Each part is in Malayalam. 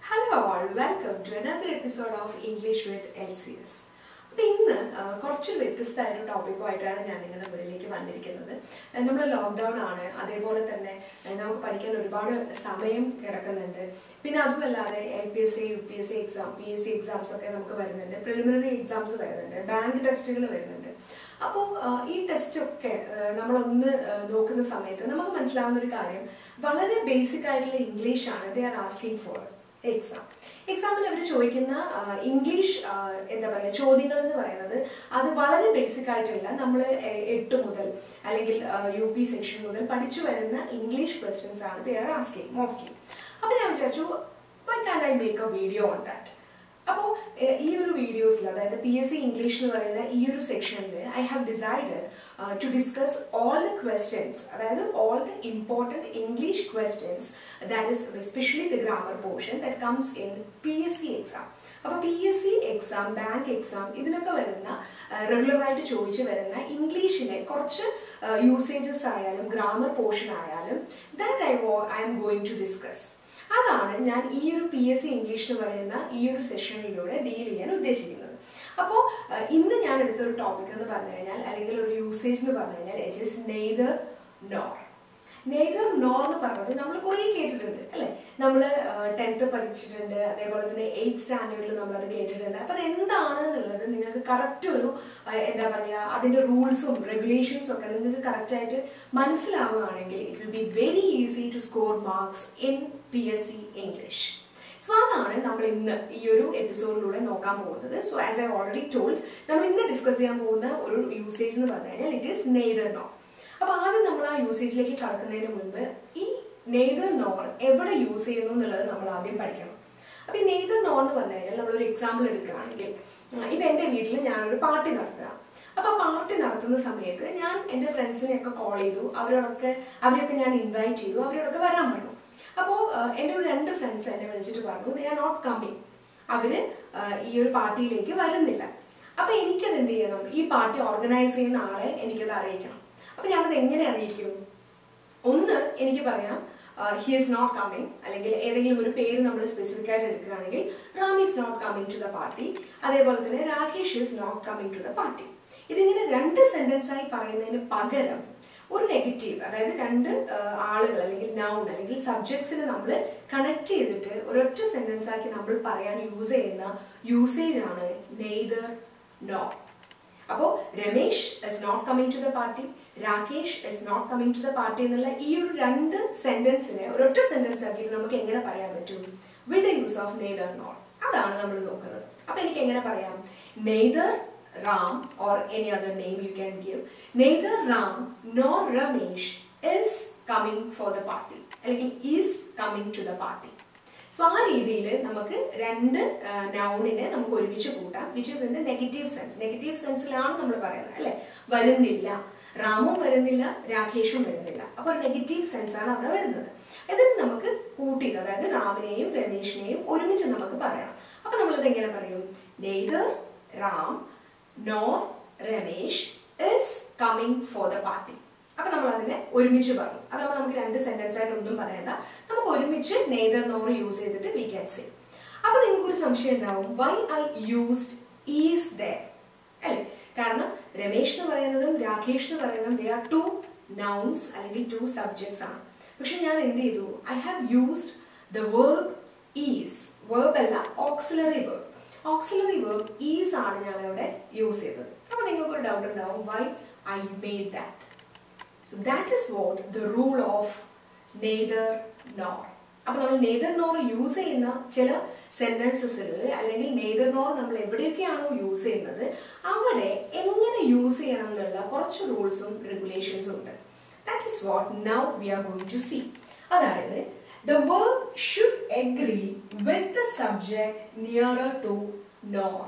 Hello all, welcome to another episode of English with LCS. ഇന്ന് കുറച്ച് വ്യത്യസ്തമായ ടോപ്പിക്കുമായിട്ടാണ് ഞാൻ നിങ്ങളുടെ മുന്നിലേക്ക് വന്നിരിക്കുന്നത്. നമ്മൾ ലോക്ക്ഡൗൺ ആണ്, അതേപോലെ തന്നെ നമുക്ക് പഠിക്കാൻ ഒരുപാട് സമയം കിടക്കുന്നുണ്ട്. പിന്നെ അതുമല്ലാതെ LPSC, UPSC exam, PSC exams ഒക്കെ നമുക്ക് വരുന്നുണ്ട്, പ്രിലിമിനറി എക്സാംസ് വരുന്നുണ്ട്, ബാങ്ക് ടെസ്റ്റുകൾ വരുന്നുണ്ട്. അപ്പോൾ ഈ ടെസ്റ്റൊക്കെ നമ്മളൊന്ന് നോക്കുന്ന സമയത്ത് നമുക്ക് മനസ്സിലാവുന്ന ഒരു കാര്യം, വളരെ ബേസിക് ആയിട്ടുള്ള ഇംഗ്ലീഷാണ് ദേ ആർ ആസ്കിങ് ഫോർ എക്സാമിൽ അവർ ചോദിക്കുന്ന ഇംഗ്ലീഷ് എന്താ പറയുക ചോദ്യങ്ങൾ എന്ന് പറയുന്നത് അത് വളരെ ബേസിക് ആയിട്ടുള്ള നമ്മൾ 8 മുതൽ അല്ലെങ്കിൽ UP സെക്ഷൻ മുതൽ പഠിച്ചു വരുന്ന ഇംഗ്ലീഷ് ക്വസ്റ്റ്യൻസ് ആണ് ദേ ആർ ആസ്കിങ് മോസ്റ്റ്ലി. അപ്പോൾ ഞാൻ വിചാരിച്ചു why can I make a video on that. അപ്പോൾ ഈ ഒരു വീഡിയോസിൽ, അതായത് PSC ഇംഗ്ലീഷ് എന്ന് പറയുന്ന ഈ ഒരു സെക്ഷനിൽ I have decided to discuss all the questions, അതായത് all the important English questions, that is especially the grammar portion that comes in PSC exam. അപ്പോൾ PSC എക്സാം, ബാങ്ക് എക്സാം, ഇതിനൊക്കെ വരുന്ന റെഗുലറായിട്ട് ചോദിച്ചു വരുന്ന ഇംഗ്ലീഷിലെ കുറച്ച് യൂസേജസ് ആയാലും ഗ്രാമർ പോർഷൻ ആയാലും that I'm going to discuss. അതാണ് ഞാൻ ഈ ഒരു PSC ഇംഗ്ലീഷ് എന്ന് പറയുന്ന ഈ ഒരു സെഷനിലൂടെ ഡീൽ ചെയ്യാൻ ഉദ്ദേശിക്കുന്നത്. അപ്പോൾ ഇന്ന് ഞാൻ എടുത്തൊരു ടോപ്പിക് എന്ന് പറഞ്ഞു കഴിഞ്ഞാൽ, അല്ലെങ്കിൽ ഒരു യൂസേജ് എന്ന് പറഞ്ഞു കഴിഞ്ഞാൽ, it is neither nor. Neither nor എന്ന് പറഞ്ഞത് നമ്മൾ കുറേ കേട്ടിട്ടുണ്ട് അല്ലേ. നമ്മൾ 10th പഠിച്ചിട്ടുണ്ട്, അതേപോലെ തന്നെ 8th സ്റ്റാൻഡേർഡിൽ നമ്മളത് കേട്ടിട്ടുണ്ട്. അപ്പോൾ അത് എന്താണെന്നുള്ളത് നിങ്ങൾക്ക് കറക്റ്റ് ഒരു എന്താ പറയുക, അതിൻ്റെ റൂൾസും റെഗുലേഷൻസും ഒക്കെ നിങ്ങൾക്ക് കറക്റ്റായിട്ട് മനസ്സിലാവുകയാണെങ്കിൽ it will be very easy to score marks in PSC English. So അതാണ് നമ്മൾ ഇന്ന് ഈ ഒരു എപ്പിസോഡിലൂടെ നോക്കാൻ പോകുന്നത്. So as I already told, നമ്മൾ ഇന്ന് ഡിസ്കസ് ചെയ്യാൻ പോകുന്ന ഒരു യൂസേജ് എന്ന് പറഞ്ഞു കഴിഞ്ഞാൽ ഇറ്റ് ഈസ് നെയ്തർ നോർ. അപ്പോൾ ആദ്യം നമ്മൾ ആ യൂസേജിലേക്ക് കടക്കുന്നതിന് മുൻപ് ഈ നെയ്തർ നോർ എവിടെ യൂസ് ചെയ്യുന്നു എന്നുള്ളത് നമ്മൾ ആദ്യം പഠിക്കണം. അപ്പോൾ ഈ നെയ്തർ നോർ എന്ന് പറഞ്ഞു കഴിഞ്ഞാൽ നമ്മളൊരു എക്സാമ്പിൾ എടുക്കുകയാണെങ്കിൽ, ഇപ്പം എൻ്റെ വീട്ടിൽ ഞാനൊരു പാർട്ടി നടത്തുക. അപ്പോൾ ആ പാർട്ടി നടത്തുന്ന സമയത്ത് ഞാൻ എൻ്റെ ഫ്രണ്ട്സിനെയൊക്കെ കോൾ ചെയ്തു, അവരെയൊക്കെ ഞാൻ ഇൻവൈറ്റ് ചെയ്തു, അവരോടൊക്കെ വരാൻ പറഞ്ഞു. അപ്പോൾ എൻ്റെ ഒരു 2 ഫ്രണ്ട്സ് എന്നെ വിളിച്ചിട്ട് പറഞ്ഞു ദേ ആർ നോട്ട് കമ്മിങ്, അവർ ഈ ഒരു പാർട്ടിയിലേക്ക് വരുന്നില്ല. അപ്പോൾ എനിക്കത് എന്ത് ചെയ്യണം, ഈ പാർട്ടി ഓർഗനൈസ് ചെയ്യുന്ന ആളെ എനിക്കത് അറിയിക്കണം. അപ്പോൾ ഞാനത് എങ്ങനെ അറിയിക്കും? ഒന്ന്, എനിക്ക് പറയാം ഹി ഈസ് നോട്ട് കമ്മിങ്, അല്ലെങ്കിൽ ഏതെങ്കിലും ഒരു പേര് നമ്മൾ സ്പെസിഫിക് ആയിട്ട് എടുക്കുകയാണെങ്കിൽ Ram is not coming to the party, അതേപോലെ തന്നെ Rakesh is not coming to the party. ഇതിങ്ങനെ 2 സെന്റൻസായി പറയുന്നതിന് പകരം ഒരു നെഗറ്റീവ്, അതായത് 2 ആളുകൾ അല്ലെങ്കിൽ നൗൺ അല്ലെങ്കിൽ സബ്ജക്ട്സിനെ നമ്മൾ കണക്ട് ചെയ്തിട്ട് ഒരൊറ്റ സെന്റൻസ് ആക്കി നമ്മൾ പറയാൻ യൂസ് ചെയ്യുന്ന യൂസേജ് ആണ് നെയ്തർ നോർ. അപ്പോൾ Ramesh is not coming to the party, Rakesh is not coming to the party എന്നുള്ള ഈ ഒരു 2 സെന്റൻസിനെ ഒരൊറ്റ സെന്റൻസ് ആക്കിയിട്ട് നമുക്ക് എങ്ങനെ പറയാൻ പറ്റും? With the use of neither nor. അതാണ് നമ്മൾ നോക്കുന്നത്. അപ്പോൾ എനിക്ക് എങ്ങനെ പറയാം? Neither Ram or any other name you can give. Neither Ram nor Ramesh is coming for the party. അല്ലെങ്കിൽ is coming to the party. So ആ രീതിയിൽ നമുക്ക് 2 നൗണിനെ നമുക്ക് ഒരുമിച്ച് കൂട്ടാം, which is in the negative sense. Negative സെൻസിലാണ് നമ്മൾ പറയുന്നത് അല്ലേ. വരുന്നില്ല, റാമും വരുന്നില്ല, രാകേഷും വരുന്നില്ല. അപ്പോൾ ഒരു നെഗറ്റീവ് സെൻസ് ആണ് അവിടെ വരുന്നത്. എന്നിട്ട് നമുക്ക് കൂട്ടിയിട്ട്, അതായത് റാമിനെയും രമേഷിനെയും ഒരുമിച്ച് നമുക്ക് പറയണം. അപ്പോൾ നമ്മളിത് എങ്ങനെ പറയും? Neither Ram nor Ramesh is coming for the party. അപ്പോൾ നമ്മൾ അതിനെ ഒരുമിച്ച് പറഞ്ഞു. അതാവുമ്പോൾ നമുക്ക് 2 സെന്റൻസ് ആയിട്ട് ഒന്നും പറയണ്ട, നമുക്ക് ഒരുമിച്ച് നെയ്തർ നോർ യൂസ് ചെയ്തിട്ട് വി ക്യാൻ സേ. അപ്പോൾ നിങ്ങൾക്കൊരു സംശയം ഉണ്ടാവും, why I used is there അല്ലേ. കാരണം രമേഷ് എന്ന് പറയുന്നതും രാകേഷ് എന്ന് പറയുന്നതും ദേ ആർ 2 nouns അല്ലെങ്കിൽ 2 subjects ആണ്. പക്ഷെ ഞാൻ എന്ത് ചെയ്തു? I have used the verb is. Verb അല്ല, auxiliary verb. Auxiliary verb is ആണ് ഞാൻ ഇവിടെ യൂസ് ചെയ്തത്. അപ്പോൾ നിങ്ങൾക്ക് ഒരു ഡൗട്ട് ഉണ്ടാവും, why I made that. So that is what the rule of neither nor. അപ്പോൾ നമ്മൾ നെയ്തർ നോർ യൂസ് ചെയ്യുന്ന ചില സെന്റൻസസിൽ, അല്ലെങ്കിൽ നെയ്തർ നോർ നമ്മൾ എവിടെയൊക്കെയാണോ യൂസ് ചെയ്യുന്നത് അവിടെ എങ്ങനെ യൂസ് ചെയ്യണം എന്നുള്ള കുറച്ച് റൂൾസും റെഗുലേഷൻസും ഉണ്ട്. That is what now we are going to see. അതായത് the verb should agree with the subject nearer to nor.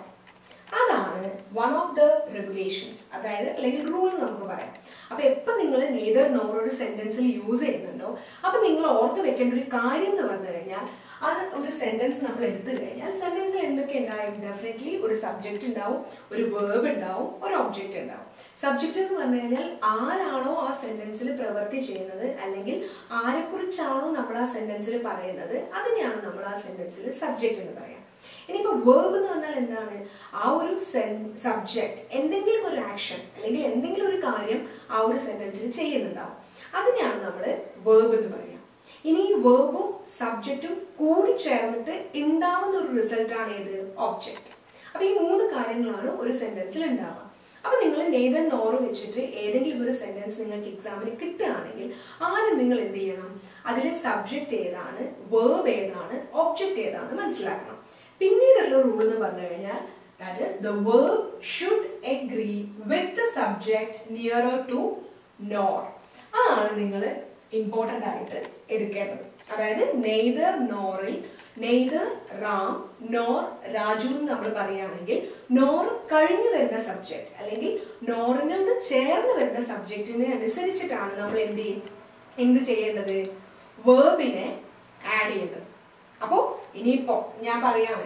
അതാണ് one of the regulations, അതായത് അല്ലെങ്കിൽ റൂൾ നമുക്ക് പറയാം. അപ്പോൾ എപ്പോൾ നിങ്ങൾ നെയ്തർ നോർ ഒരു സെന്റൻസിൽ യൂസ് ചെയ്യുന്നുണ്ടോ അപ്പോൾ നിങ്ങൾ ഓർത്ത് വെക്കേണ്ട ഒരു കാര്യം എന്ന് പറഞ്ഞു കഴിഞ്ഞാൽ, അത് ഒരു സെന്റൻസ് നമ്മൾ എടുത്തു കഴിഞ്ഞാൽ സെന്റൻസിൽ എന്തൊക്കെ ഉണ്ടാവും? ഡെഫിനറ്റ്ലി ഒരു സബ്ജക്റ്റ് ഉണ്ടാവും, ഒരു വേർബ് ഉണ്ടാവും, ഒരു ഒബ്ജക്റ്റ് ഉണ്ടാവും. സബ്ജക്റ്റ് എന്ന് പറഞ്ഞു കഴിഞ്ഞാൽ ആരാണോ ആ സെന്റൻസിൽ പ്രവൃത്തി ചെയ്യുന്നത് അല്ലെങ്കിൽ ആരെക്കുറിച്ചാണോ നമ്മൾ ആ സെന്റൻസിൽ പറയുന്നത് അതിനെയാണ് നമ്മൾ ആ സെന്റൻസിൽ സബ്ജക്റ്റ് എന്ന് പറയാം. ഇനിയിപ്പോൾ വേർബ് എന്ന് പറഞ്ഞാൽ എന്താണ്? ആ ഒരു സബ്ജക്റ്റ് എന്തെങ്കിലും ഒരു ആക്ഷൻ അല്ലെങ്കിൽ എന്തെങ്കിലും ഒരു കാര്യം ആ ഒരു സെന്റൻസിൽ ചെയ്യുന്നുണ്ടാവും, അതിനെയാണ് നമ്മൾ വേർബ് എന്ന് പറയാം. ഇനി ഈ വേർബും സബ്ജക്റ്റും കൂടി ചേർന്നിട്ട് ഉണ്ടാവുന്ന ഒരു റിസൾട്ടാണ് ഏത്? ഒബ്ജക്റ്റ്. അപ്പൊ ഈ 3 കാര്യങ്ങളാണ് ഒരു സെന്റൻസിൽ ഉണ്ടാവുക. അപ്പൊ നിങ്ങൾ നെയ്തർ നോർ വെച്ചിട്ട് ഏതെങ്കിലും ഒരു സെന്റൻസ് നിങ്ങൾക്ക് എക്സാമിന് കിട്ടുകയാണെങ്കിൽ ആദ്യം നിങ്ങൾ എന്ത് ചെയ്യണം? അതിലെ സബ്ജക്റ്റ് ഏതാണ്, വേർബ് ഏതാണ്, ഒബ്ജക്റ്റ് ഏതാണെന്ന് മനസ്സിലാക്കണം. പിന്നീടുള്ള റൂൾ എന്ന് പറഞ്ഞു കഴിഞ്ഞാൽ that is the verb should agree with the subject nearer to nor. അതാണ് നിങ്ങൾ ഇമ്പോർട്ടൻ്റ് ആയിട്ട് എടുക്കേണ്ടത്. അതായത് നെയ്തർ നോറിൽ നെയ്തർ റാം നോർ രാജു എന്ന് നമ്മൾ പറയുകയാണെങ്കിൽ നോർ കഴിഞ്ഞു വരുന്ന സബ്ജക്റ്റ് അല്ലെങ്കിൽ നോറിനോട് ചേർന്ന് വരുന്ന സബ്ജക്റ്റിനെ അനുസരിച്ചിട്ടാണ് നമ്മൾ എന്ത് ചെയ്യേണ്ടത്? വേർബിനെ ആഡ് ചെയ്യേണ്ടത്. അപ്പോൾ ഇനിയിപ്പോ ഞാൻ പറയാണ്,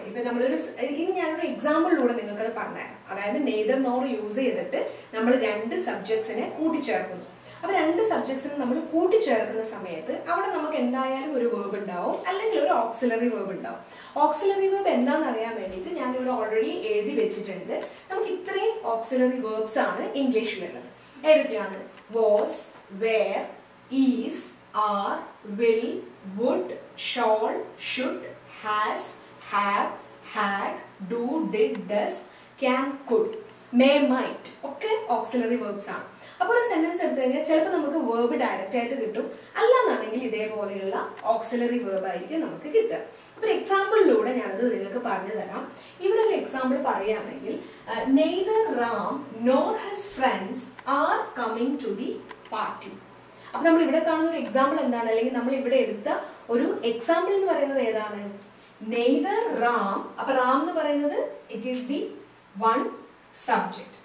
ഇനി ഞാനൊരു എക്സാമ്പിളിലൂടെ നിങ്ങൾക്കത് പറഞ്ഞുതരാം. അതായത് നെയ്തർ നോർ യൂസ് ചെയ്തിട്ട് നമ്മൾ 2 സബ്ജക്ട്സിനെ കൂട്ടിച്ചേർക്കുന്നു. അപ്പൊ 2 സബ്ജക്ട്സിനെ നമ്മൾ കൂട്ടിച്ചേർക്കുന്ന സമയത്ത് അവിടെ നമുക്ക് എന്തായാലും ഒരു വേർബ് ഉണ്ടാവും അല്ലെങ്കിൽ ഒരു ഓക്സിലറി വേർബ് ഉണ്ടാവും. ഓക്സിലറി വേർബ് എന്താണെന്ന് അറിയാൻ വേണ്ടിയിട്ട് ഞാനിവിടെ ഓൾറെഡി എഴുതി വെച്ചിട്ടുണ്ട്. നമുക്ക് ഇത്രയും ഓക്സിലറി വേർബ്സ് ആണ് ഇംഗ്ലീഷിലുള്ളത്. ഏതൊക്കെയാണ്? Was, were, is, are, will, would, shall, should, has, have, had, do, did, does, can, could, may, might ഒക്കെ ഓക്സിലറി വേർബ്സ് ആണ്. അപ്പോൾ ഒരു സെന്റൻസ് എടുത്തു കഴിഞ്ഞാൽ ചിലപ്പോൾ നമുക്ക് വേർബ് ഡയറക്റ്റ് ആയിട്ട് കിട്ടും, അല്ലാന്നാണെങ്കിൽ ഇതേപോലെയുള്ള ഓക്സിലറി വേർബ് ആയിരിക്കും നമുക്ക് കിട്ടുക. അപ്പോൾ ഒരു എക്സാമ്പിളിലൂടെ ഞാനത് നിങ്ങൾക്ക് പറഞ്ഞു തരാം. ഇവിടെ ഒരു എക്സാമ്പിൾ പറയുകയാണെങ്കിൽ neither Ram nor his friends are coming to the party. അപ്പൊ നമ്മൾ ഇവിടെ കാണുന്ന ഒരു എക്സാമ്പിൾ എന്താണ്, അല്ലെങ്കിൽ നമ്മൾ ഇവിടെ എടുത്ത ഒരു എക്സാമ്പിൾ എന്ന് പറയുന്നത് ഏതാണ്? നെയ്തർ റാം. അപ്പൊ റാം എന്ന് പറയുന്നത് it is the one subject.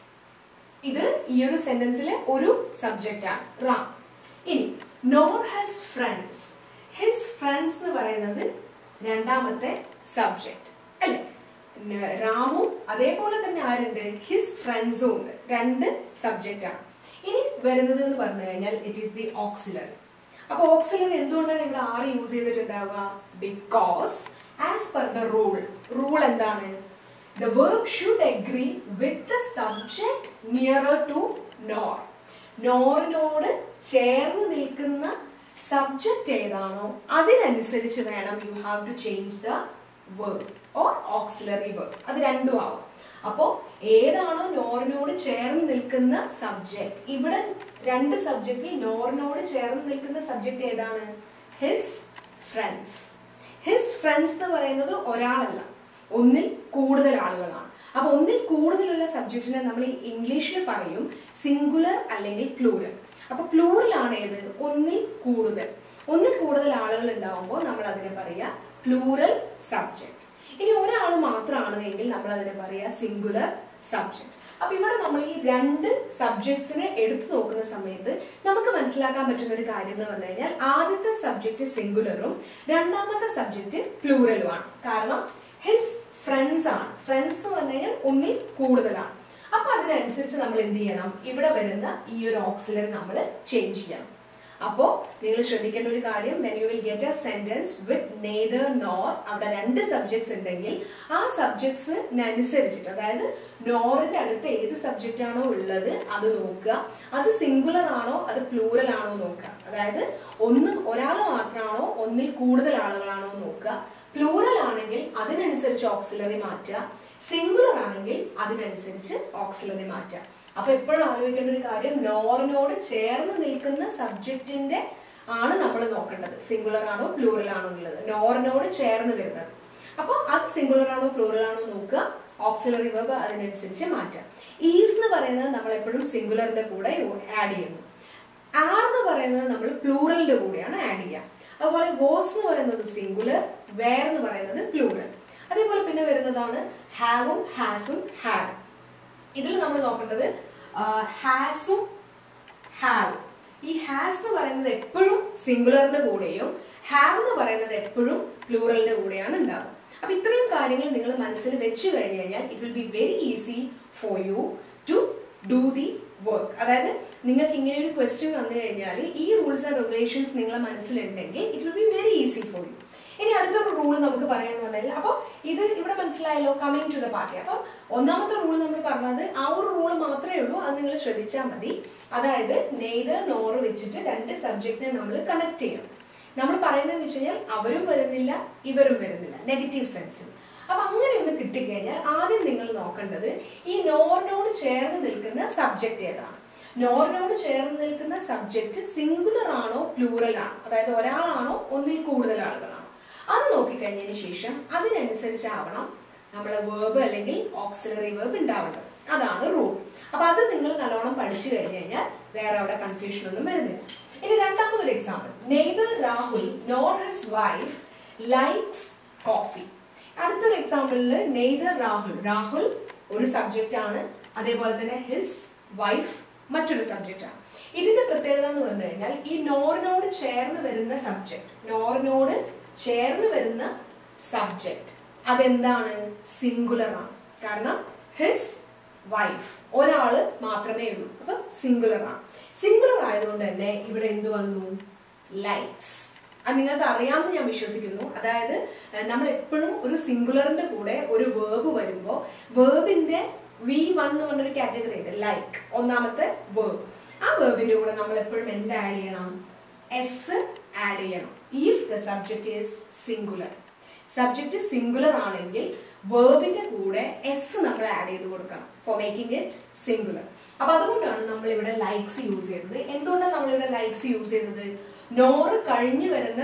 ഇത് ഈ ഒരു സെന്റൻസിലെ ഒരു സബ്ജക്റ്റ് ആണ് റാം. ഇനി nor his friends. His friends എന്ന് പറയുന്നത് രണ്ടാമത്തെ സബ്ജക്റ്റ് അല്ലെ? രാമും അതേപോലെ തന്നെ ആരുണ്ട്? ഹിസ് ഫ്രണ്ട്സും ഉണ്ട്. 2 സബ്ജക്റ്റ് ആണ്. ഇനി വരുന്നത് എന്ന് പറഞ്ഞു കഴിഞ്ഞാൽ ഇറ്റ് ഈസ് ദി ഓക്സിലറി. അപ്പൊ ഓക്സിലറി എന്തുകൊണ്ടാണ് ഇവിടെ ആർ യൂസ് ചെയ്തിട്ടുണ്ടാവുക? Because as per the rule എന്താണ്? The verb should agree with the subject nearer to nor. നോറിനോട് ചേർന്ന് നിൽക്കുന്ന സബ്ജക്റ്റ് ഏതാണോ അതിനനുസരിച്ച് വേണം you have to change the verb or auxiliary verb. അത് രണ്ടും ആവും. അപ്പോൾ ഏതാണോ നോറിനോട് ചേർന്ന് നിൽക്കുന്ന സബ്ജക്റ്റ്, ഇവിടെ 2 സബ്ജക്റ്റിൽ നോറിനോട് ചേർന്ന് നിൽക്കുന്ന സബ്ജക്റ്റ് ഏതാണ്? His friends. ഹിസ് ഫ്രണ്ട്സ് എന്ന് പറയുന്നത് ഒരാളല്ല, ഒന്നിൽ കൂടുതൽ ആളുകളാണ്. അപ്പൊ ഒന്നിൽ കൂടുതലുള്ള സബ്ജക്റ്റിനെ നമ്മൾ ഇംഗ്ലീഷിൽ പറയും സിംഗുലർ അല്ലെങ്കിൽ പ്ലൂറൽ. അപ്പൊ പ്ലൂറൽ ആണ് ഏത്? ഒന്നിൽ കൂടുതൽ ആളുകൾ ഉണ്ടാവുമ്പോൾ നമ്മൾ അതിനെ പറയാ പ്ലൂറൽ സബ്ജക്റ്റ്. ഇനി ഒരാൾ മാത്രമാണ് എങ്കിൽ നമ്മൾ അതിനെ പറയാ സിംഗുലർ സബ്ജക്റ്റ്. അപ്പൊ ഇവിടെ നമ്മൾ ഈ 2 സബ്ജക്ട്സിനെ എടുത്തു നോക്കുന്ന സമയത്ത് നമുക്ക് മനസ്സിലാക്കാൻ പറ്റുന്ന ഒരു കാര്യം എന്ന് പറഞ്ഞു കഴിഞ്ഞാൽ ആദ്യത്തെ സബ്ജക്റ്റ് സിംഗുലറും രണ്ടാമത്തെ സബ്ജക്റ്റ് പ്ലൂറലുമാണ്. കാരണം ഹിസ് ഫ്രണ്ട്സ് ആണ്. ഫ്രണ്ട്സ് എന്ന് പറഞ്ഞു കഴിഞ്ഞാൽ ഒന്നിൽ കൂടുതലാണ്. അപ്പൊ അതിനനുസരിച്ച് നമ്മൾ എന്ത് ചെയ്യണം? ഇവിടെ വരുന്ന ഈ ഒരു ഓക്സിലറി നമ്മൾ ചേഞ്ച് ചെയ്യണം. അപ്പോൾ നിങ്ങൾ ശ്രദ്ധിക്കേണ്ട ഒരു കാര്യം, when you will get a sentence with neither nor, അവിടെ 2 സബ്ജക്ട്സ് ഉണ്ടെങ്കിൽ ആ സബ്ജക്ട്സിനനുസരിച്ചിട്ട്, അതായത് നോറിന്റെ അടുത്ത് ഏത് സബ്ജക്റ്റ് ആണോ ഉള്ളത് അത് നോക്കുക, അത് സിംഗുലർ ആണോ അത് പ്ലൂറൽ ആണോ നോക്കുക. അതായത് ഒരാൾ മാത്രമാണോ ഒന്നിൽ കൂടുതൽ ആളുകളാണോ നോക്കുക. പ്ലൂറൽ ആണെങ്കിൽ അതിനനുസരിച്ച് ഓക്സിലറി മാറ്റുക, സിംഗുലർ ആണെങ്കിൽ അതിനനുസരിച്ച് ഓക്സിലറി മാറ്റുക. അപ്പൊ എപ്പോഴും ആലോചിക്കേണ്ട ഒരു കാര്യം, നോറിനോട് ചേർന്ന് നിൽക്കുന്ന സബ്ജക്റ്റിന്റെ ആണ് നമ്മൾ നോക്കേണ്ടത്, സിംഗുലർ ആണോ പ്ലൂറൽ ആണോ എന്നുള്ളത്. നോറിനോട് ചേർന്ന് വരുന്നത്, അപ്പൊ അത് സിംഗുലർ ആണോ പ്ലൂറൽ ആണോ നോക്കുക, ഓക്സിലറി വെർബ് അതിനനുസരിച്ച് മാറ്റുക. ഈസ് എന്ന് പറയുന്നത് നമ്മൾ എപ്പോഴും സിംഗുലറിന്റെ കൂടെ ആഡ് ചെയ്യുന്നു. ആർ എന്ന് പറയുന്നത് നമ്മൾ പ്ലൂറലിന്റെ കൂടെയാണ് ആഡ് ചെയ്യുക. അതുപോലെ വാസ് എന്ന് പറയുന്നത് സിംഗുലർ, വേർ എന്ന് പറയുന്നത് പ്ലൂറൽ. അതേപോലെ പിന്നെ വരുന്നതാണ് ഹാവും ഹാസും ഹാഡ്. ഇതിൽ നമ്മൾ നോക്കേണ്ടത് ഹാസും ഹാവും. ഈ ഹാസ് എന്ന് പറയുന്നത് എപ്പോഴും സിംഗുലറിന്റെ കൂടെയും ഹാവ് എന്ന് പറയുന്നത് എപ്പോഴും പ്ലൂറലിന്റെ കൂടെയാണ് ഉണ്ടാവുക. അപ്പൊ ഇത്രയും കാര്യങ്ങൾ നിങ്ങൾ മനസ്സിൽ വെച്ച് കഴിഞ്ഞു കഴിഞ്ഞാൽ it will be very easy for you to do the work. അതായത് നിങ്ങൾക്ക് ഇങ്ങനെ ഒരു ക്വസ്റ്റ്യൻ വന്നു കഴിഞ്ഞാൽ ഈ റൂൾസ് ആൻഡ് റെഗുലേഷൻസ് നിങ്ങളെ മനസ്സിലുണ്ടെങ്കിൽ it will be very easy for you. ഇനി അടുത്തൊരു റൂൾ നമുക്ക് പറയാന്ന് പറഞ്ഞാൽ, അപ്പോൾ ഇത് ഇവിടെ മനസ്സിലായല്ലോ, കമ്മിങ് ടു ദ പാർട്ടി. അപ്പം ഒന്നാമത്തെ റൂൾ നമ്മൾ പറഞ്ഞത് ആ ഒരു റൂൾ മാത്രമേ ഉള്ളൂ, അത് നിങ്ങൾ ശ്രദ്ധിച്ചാൽ മതി. അതായത് നെയ്തർ നോർ വെച്ചിട്ട് രണ്ട് സബ്ജക്റ്റിനെ നമ്മൾ കണക്ട് ചെയ്യണം. നമ്മൾ പറയുന്നതെന്ന് വെച്ച് കഴിഞ്ഞാൽ അവരും വരുന്നില്ല ഇവരും വരുന്നില്ല, നെഗറ്റീവ് സെൻസിൽ. അപ്പൊ അങ്ങനെ ഒന്ന് കിട്ടിക്കഴിഞ്ഞാൽ ആദ്യം നിങ്ങൾ നോക്കേണ്ടത് ഈ നോറിനോട് ചേർന്ന് നിൽക്കുന്ന സബ്ജക്റ്റ് ഏതാണ്. നോറിനോട് ചേർന്ന് നിൽക്കുന്ന സബ്ജക്റ്റ് സിംഗുലർ ആണോ പ്ലൂറൽ ആണോ, അതായത് ഒരാളാണോ ഒന്നിൽ കൂടുതൽ ആളുകളാണോ, അത് നോക്കിക്കഴിഞ്ഞതിന് ശേഷം അതിനനുസരിച്ചാവണം നമ്മളെ വേർബ് അല്ലെങ്കിൽ ഓക്സിലറി വേർബ് ഉണ്ടാവേണ്ടത്. അതാണ് റൂൾ. അപ്പൊ അത് നിങ്ങൾ നല്ലോണം പഠിച്ചു കഴിഞ്ഞു കഴിഞ്ഞാൽ വേറെ അവിടെ കൺഫ്യൂഷൻ ഒന്നും വരുന്നില്ല. ഇനി രണ്ടാമതൊരു example, neither Rahul nor his wife likes coffee. അടുത്തൊരു എക്സാമ്പിളിൽ നെയ്തർ രാഹുൽ ഒരു സബ്ജക്റ്റ് ആണ്, അതേപോലെ തന്നെ ഹിസ് വൈഫ് മറ്റൊരു സബ്ജക്റ്റ് ആണ്. ഇതിന്റെ പ്രത്യേകത എന്ന് പറഞ്ഞു കഴിഞ്ഞാൽ ഈ നോറിനോട് ചേർന്ന് വരുന്ന സബ്ജക്റ്റ് അതെന്താണ്, സിംഗുലർ ആണ്. കാരണം ഹിസ് വൈഫ് ഒരാള് മാത്രമേ ഉള്ളൂ, അപ്പൊ സിംഗുലർ ആണ്. സിംഗുലർ ആയതുകൊണ്ട് തന്നെ ഇവിടെ എന്ത് വന്നു, ലൈക്സ്. അത് നിങ്ങൾക്ക് അറിയാമെന്ന് ഞാൻ വിശ്വസിക്കുന്നു. അതായത് നമ്മൾ എപ്പോഴും ഒരു സിംഗുലറിന്റെ കൂടെ ഒരു വേർബ് വരുമ്പോൾ വേർബിന്റെ V1 എന്ന് പറഞ്ഞൊരു കാറ്റഗറി ഉണ്ട്, ലൈക്ക് ഒന്നാമത്തെ വേർബ്. ആ വേർബിന്റെ കൂടെ നമ്മൾ എപ്പോഴും എന്ത് ആഡ് ചെയ്യണം, എസ് ആഡ് ചെയ്യണം. If the subject is singular, subject singular ആണെങ്കിൽ വേർബിന്റെ കൂടെ എസ് നമ്മൾ ആഡ് ചെയ്ത് കൊടുക്കണം ഫോർ മേക്കിംഗ് ഇറ്റ് സിംഗുലർ. അപ്പൊ അതുകൊണ്ടാണ് നമ്മൾ ഇവിടെ ലൈക്സ് യൂസ് ചെയ്തത്. എന്തുകൊണ്ടാണ് നമ്മൾ ഇവിടെ ലൈക്സ് യൂസ് ചെയ്തത്, നോറ് കഴിഞ്ഞു വരുന്ന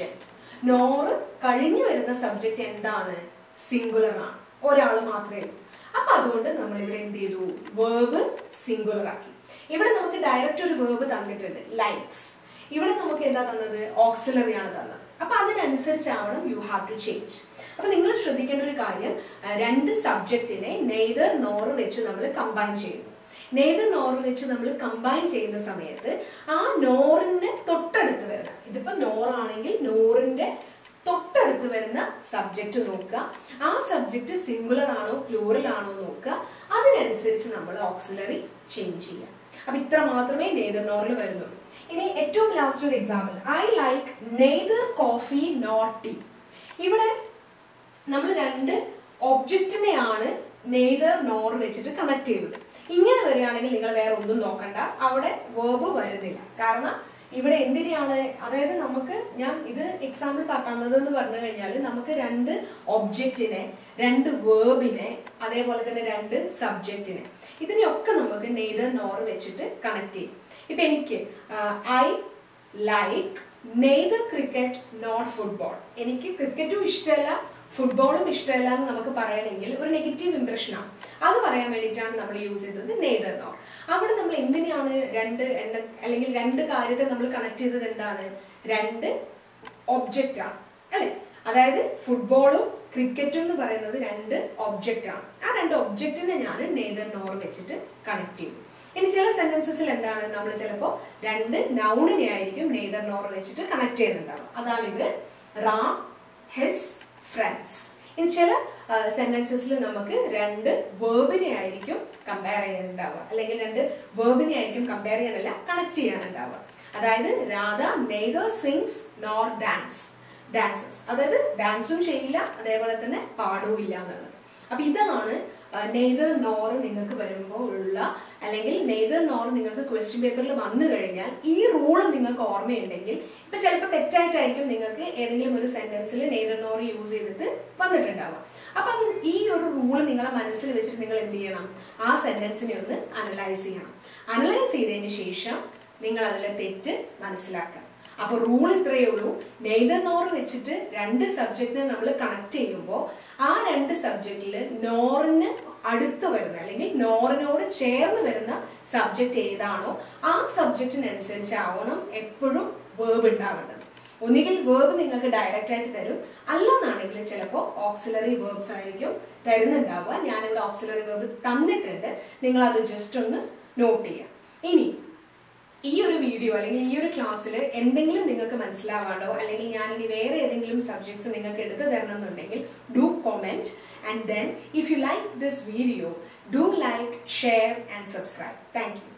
സബ്ജക്റ്റ് എന്താണ്, സിംഗുലർ ആണ്, ഒരാൾ മാത്രമേ ഉള്ളൂ. അപ്പൊ അതുകൊണ്ട് നമ്മൾ ഇവിടെ എന്ത് ചെയ്തു, വേർബ് സിംഗുലർ ആക്കി. ഇവിടെ നമുക്ക് ഡയറക്റ്റ് ഒരു വേർബ് തന്നിട്ടുണ്ട്, ലൈക്സ്. ഇവിടെ നമുക്ക് എന്താ തന്നത്, ഓക്സിലറി ആണ് തന്നത്. അപ്പൊ അതിനനുസരിച്ചാവണം യു ഹാവ് ടു ചേഞ്ച്. അപ്പൊ നിങ്ങൾ ശ്രദ്ധിക്കേണ്ട ഒരു കാര്യം, രണ്ട് സബ്ജക്റ്റിനെ നെയ്തർ നോർ വെച്ച് നമ്മൾ കമ്പൈൻ ചെയ്യുന്നു. നെയ്തർ നോർ വെച്ച് നമ്മൾ കമ്പൈൻ ചെയ്യുന്ന സമയത്ത് ആ നോറിന് തൊട്ടടുത്ത് വരുന്ന, ഇതിപ്പോ നോറാണെങ്കിൽ നോറിന്റെ തൊട്ടടുത്ത് വരുന്ന സബ്ജക്റ്റ് നോക്കുക. ആ സബ്ജക്റ്റ് സിംഗുലർ ആണോ പ്ലൂറൽ ആണോ നോക്കുക. അതിനനുസരിച്ച് നമ്മൾ ഓക്സിലറി ചേഞ്ച് ചെയ്യുക. അപ്പൊ ഇത്ര മാത്രമേ നെയ്തർ നോറിൽ വരുന്നുള്ളൂ. ഇനി ഏറ്റവും ലാസ്റ്റ് ഒരു example, I like neither coffee nor tea. ഇവിടെ നമ്മൾ രണ്ട് ഒബ്ജക്റ്റിനെയാണ് നെയ്തർ നോർ വെച്ചിട്ട് കണക്ട് ചെയ്തത്. ഇങ്ങനെ വരികയാണെങ്കിൽ നിങ്ങൾ വേറെ ഒന്നും നോക്കണ്ട, അവിടെ വേർബ് വരുന്നില്ല. കാരണം ഇവിടെ എന്തിനാണ്, അതായത് നമുക്ക് ഞാൻ ഇത് എക്സാമ്പിൾ തന്നത് എന്ന് പറഞ്ഞു കഴിഞ്ഞാൽ നമുക്ക് രണ്ട് ഒബ്ജക്റ്റിനെ, രണ്ട് വേർബിനെ, അതേപോലെ തന്നെ രണ്ട് സബ്ജക്റ്റിനെ, ഇതിനെയൊക്കെ നമുക്ക് നെയ്തർ നോർ വെച്ചിട്ട് കണക്ട് ചെയ്യും. ഇപ്പൊ എനിക്ക് I like neither cricket nor football. എനിക്ക് ക്രിക്കറ്റും ഇഷ്ടമല്ല ഫുട്ബോളും ഇഷ്ടമല്ല എന്ന് നമുക്ക് പറയണമെങ്കിൽ ഒരു നെഗറ്റീവ് ഇംപ്രഷനാണ്. അത് പറയാൻ വേണ്ടിയിട്ടാണ് നമ്മൾ യൂസ് ചെയ്തത് നെയ്തർ നോർ. അവിടെ നമ്മൾ എന്തിനാണ് അല്ലെങ്കിൽ രണ്ട് കാര്യത്തെ നമ്മൾ കണക്ട് ചെയ്തത്, എന്താണ്, രണ്ട് ഒബ്ജക്റ്റ് ആണ് അല്ലെ. അതായത് ഫുട്ബോളും ക്രിക്കറ്റും എന്ന് പറയുന്നത് രണ്ട് ഒബ്ജക്റ്റ് ആണ്. ആ രണ്ട് ഒബ്ജക്റ്റിനെ ഞാൻ നെയ്തർ നോർ വെച്ചിട്ട് കണക്ട് ചെയ്തു. ഇനി ചില സെന്റൻസസിൽ എന്താണ്, നമ്മൾ ചിലപ്പോൾ രണ്ട് നൗണിനെ ആയിരിക്കും നെയ്തർ നോർ വെച്ചിട്ട് കണക്ട് ചെയ്യുന്നുണ്ടാവും. അതാണിത്, റാം ഹിസ് ഫ്രണ്ട്സ്. ഇനി ചില സെന്റൻസസിൽ നമുക്ക് രണ്ട് വേർബിനെ ആയിരിക്കും കമ്പയർ ചെയ്യാനുണ്ടാവുക, അല്ലെങ്കിൽ രണ്ട് വേർബിനെ ആയിരിക്കും കമ്പയർ ചെയ്യാനല്ല കണക്ട് ചെയ്യാനുണ്ടാവുക. അതായത് Radha neither sings nor dances, അതായത് ഡാൻസും ചെയ്യില്ല അതേപോലെ തന്നെ പാടുമില്ല എന്നുള്ളത്. അപ്പൊ ഇതാണ് നെയ്തർ നോർ നിങ്ങൾക്ക് വരുമ്പോൾ ഉള്ള, അല്ലെങ്കിൽ നെയ്തർ നോർ നിങ്ങൾക്ക് ക്വസ്റ്റ്യൻ പേപ്പറിൽ വന്നു കഴിഞ്ഞാൽ ഈ റൂൾ നിങ്ങൾക്ക് ഓർമ്മയുണ്ടെങ്കിൽ, ഇപ്പൊ ചിലപ്പോൾ തെറ്റായിട്ടായിരിക്കും നിങ്ങൾക്ക് ഏതെങ്കിലും ഒരു സെന്റൻസിൽ നെയ്തർ നോർ യൂസ് ചെയ്തിട്ട് വന്നിട്ടുണ്ടാവുക. അപ്പൊ അത് ഈ ഒരു റൂൾ നിങ്ങളെ മനസ്സിൽ വെച്ചിട്ട് നിങ്ങൾ എന്ത് ചെയ്യണം, ആ സെന്റൻസിനെ ഒന്ന് അനലൈസ് ചെയ്യണം. അനലൈസ് ചെയ്തതിന് ശേഷം നിങ്ങൾ അതിലെ തെറ്റ് മനസ്സിലാക്കാം. അപ്പൊ റൂൾ ഇത്രയേ ഉള്ളൂ, നെയ്തർ നോർ വെച്ചിട്ട് രണ്ട് സബ്ജക്റ്റിനെ നമ്മൾ കണക്ട് ചെയ്യുമ്പോൾ ആ രണ്ട് സബ്ജക്റ്റിൽ നോറിന് അടുത്ത് വരുന്ന, അല്ലെങ്കിൽ നോറിനോട് ചേർന്ന് വരുന്ന സബ്ജക്റ്റ് ഏതാണോ ആ സബ്ജക്റ്റിനനുസരിച്ചാവണം എപ്പോഴും വേർബ് ഉണ്ടാവേണ്ടത്. ഒന്നുകിൽ വേർബ് നിങ്ങൾക്ക് ഡയറക്റ്റ് ആയിട്ട് തരും, അല്ലെന്നാണെങ്കിൽ ചിലപ്പോൾ ഓക്സിലറി വേർബ്സ് ആയിരിക്കും തരുന്നുണ്ടാവുക. ഞാനിവിടെ ഓക്സിലറി വേർബ് തന്നിട്ടുണ്ട്, നിങ്ങൾ അത് ജസ്റ്റ് ഒന്ന് നോട്ട് ചെയ്യാം. ഇനി ഈ ഒരു വീഡിയോ അല്ലെങ്കിൽ ഈ ഒരു ക്ലാസ്സിൽ എന്തെങ്കിലും നിങ്ങൾക്ക് മനസ്സിലാവാണ്ടോ, അല്ലെങ്കിൽ ഞാൻ ഇനി വേറെ ഏതെങ്കിലും സബ്ജക്ട്സ് നിങ്ങൾക്ക് എടുത്തു തരണം എന്നുണ്ടെങ്കിൽ do comment, and then if you like this video, do like, share and subscribe. Thank you.